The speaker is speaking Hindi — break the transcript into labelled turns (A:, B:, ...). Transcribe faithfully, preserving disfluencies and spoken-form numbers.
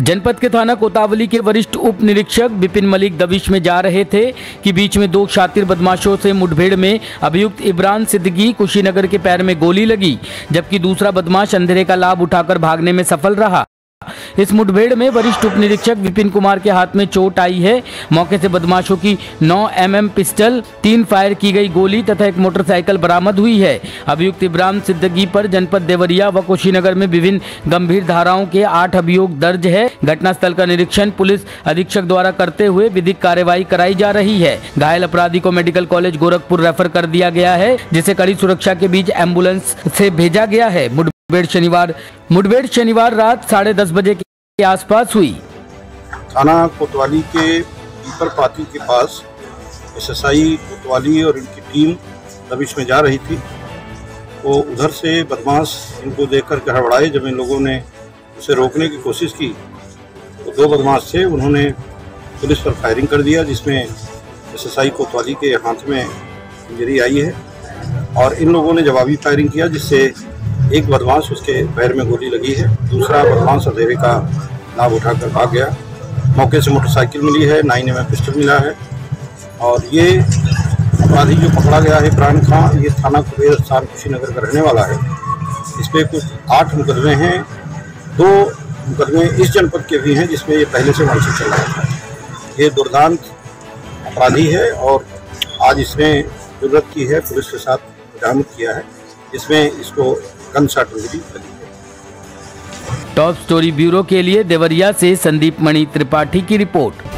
A: जनपद के थाना कोतावली के वरिष्ठ उप निरीक्षक विपिन मलिक दबिश में जा रहे थे कि बीच में दो शातिर बदमाशों से मुठभेड़ में अभियुक्त इमरान सिद्दीकी कुशीनगर के पैर में गोली लगी, जबकि दूसरा बदमाश अंधेरे का लाभ उठाकर भागने में सफल रहा। इस मुठभेड़ में वरिष्ठ उप निरीक्षक विपिन कुमार के हाथ में चोट आई है। मौके से बदमाशों की नौ एम एम पिस्टल, तीन फायर की गई गोली तथा एक मोटरसाइकिल बरामद हुई है। अभियुक्त इमरान सिद्दीकी पर जनपद देवरिया व कुशीनगर में विभिन्न गंभीर धाराओं के आठ अभियोग दर्ज है। घटनास्थल का निरीक्षण पुलिस अधीक्षक द्वारा करते हुए विधिक कार्रवाई कराई जा रही है। घायल अपराधी को मेडिकल कॉलेज गोरखपुर रेफर कर दिया गया है, जिसे कड़ी सुरक्षा के बीच एम्बुलेंस से भेजा गया है। मुठभेड़ शनिवार मुठभेड़ शनिवार रात साढ़े दस बजे के आसपास हुई।
B: थाना कोतवाली के पीपर पाती के पास एस एस आई कोतवाली और इनकी टीम दबिश में जा रही थी। वो उधर से बदमाश इनको देखकर के हड़बड़ाए। जब इन लोगों ने उसे रोकने की कोशिश की तो दो बदमाश थे, उन्होंने पुलिस पर फायरिंग कर दिया, जिसमें एस एस आई कोतवाली के हाथ में इंजरी आई है और इन लोगों ने जवाबी फायरिंग किया, जिससे एक बदमाश उसके पैर में गोली लगी है। दूसरा बदमाश अंधेरे का लाभ उठाकर भाग गया। मौके से मोटरसाइकिल मिली है, नाइन एम एम पिस्टल मिला है और ये अपराधी जो पकड़ा गया है इमरान खान, ये थाना कुबेर स्थान कुशीनगर का रहने वाला है। इस पर कुछ आठ मुकदमे हैं, दो मुकदमे इस जनपद के भी हैं जिसमें ये पहले से वंचित चल रहा था। ये दुर्दांत अपराधी है और आज इसने जरूरत की है पुलिस के साथ बरामद किया है, जिसमें इसको गन शॉट मिली है।
A: टॉप स्टोरी ब्यूरो के लिए देवरिया से संदीप मणि त्रिपाठी की रिपोर्ट।